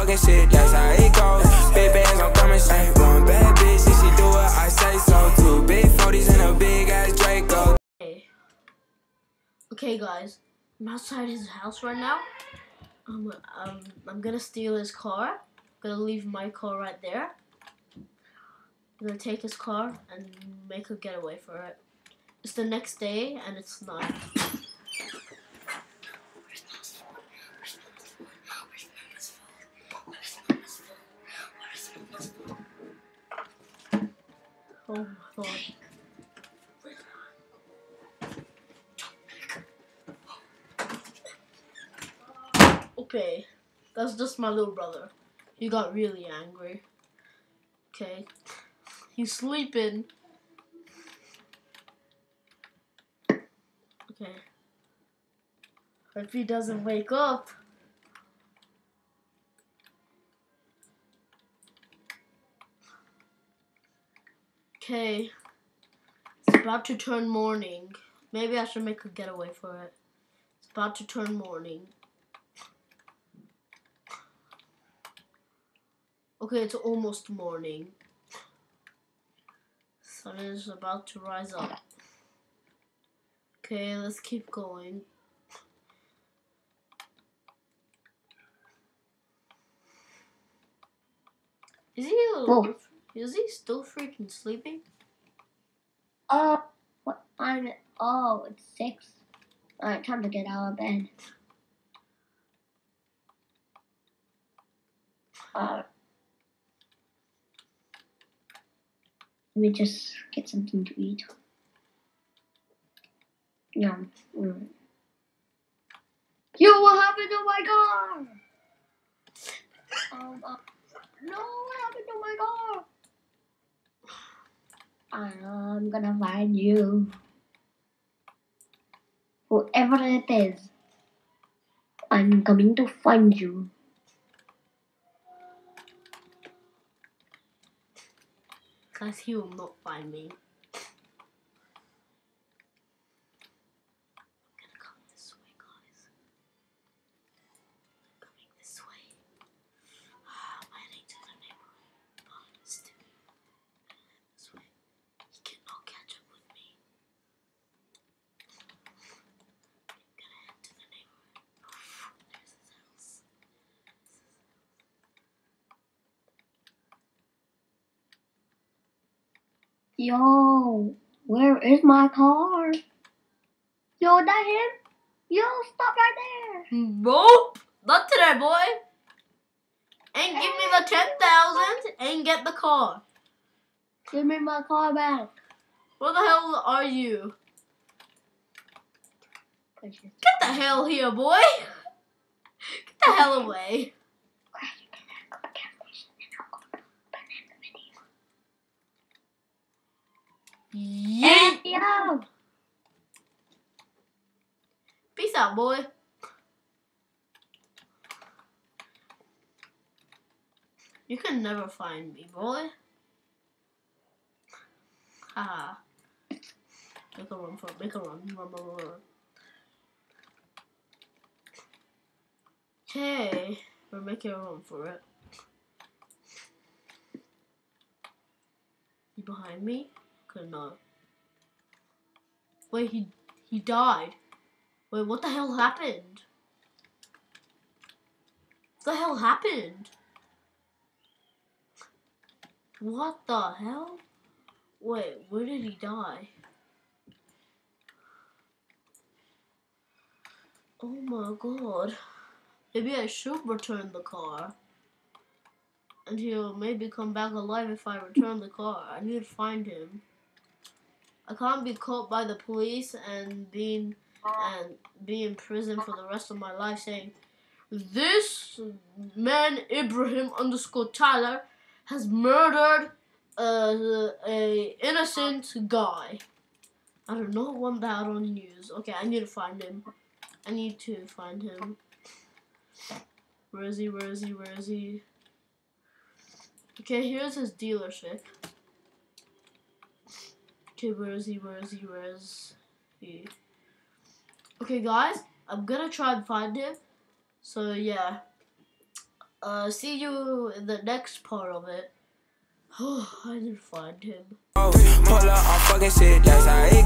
talking shit, that's how it goes. Big bands, I'm coming straight. One bad bitch, and she do what I say so. Two big 40s and a big ass Draco. Okay, guys, I'm outside his house right now. I'm gonna steal his car. I'm gonna leave my car right there. I'm gonna take his car and make a getaway for it. It's the next day and it's night. Oh my god. Okay, that's just my little brother. He got really angry. Okay, he's sleeping. Okay, hope he doesn't wake up. Okay, it's about to turn morning. Maybe I should make a getaway for it. It's about to turn morning. Okay, it's almost morning. Sun is about to rise up. Okay, let's keep going. Is he still freaking sleeping? What time? Oh, it's 6. Alright, time to get out of bed. Let me just get something to eat. Yum. Yo, what happened to my car? No, what happened to my car? I'm gonna find you. Whoever it is, I'm coming to find you. Guys, he will not find me. I'm gonna come this way, guys. I'm coming this way. I'm heading to the neighborhood. This way. He cannot catch up with me. I'm gonna head to the neighborhood. There's his house. Yo, where is my car? Yo, that him? Yo, stop right there. Nope, not today, boy. Ain't give me the 10,000. Ain't get the car. Give me my car back. Where the hell are you? Get the hell here, boy. Get the hell away. Yeah. Yo. Peace out, boy. You can never find me, boy. Haha. Make a run for it. Make a run. Run. Okay. We're making a run for it. You behind me? Could not. Wait, he died. Wait, what the hell happened? What the hell happened? What the hell? Wait, where did he die? Oh my god. Maybe I should return the car. And he'll maybe come back alive if I return the car. I need to find him. I can't be caught by the police and be in prison for the rest of my life saying, this man Ibrahim _ Tyler has murdered a innocent guy. I do not want that on the news. Okay, I need to find him. Where is he? Okay, here's his dealership. Okay, where is he? Okay, guys, I'm gonna try and find him. So, yeah. See you in the next part of it. I didn't find him. Pull up, I'm fucking shit, that's how it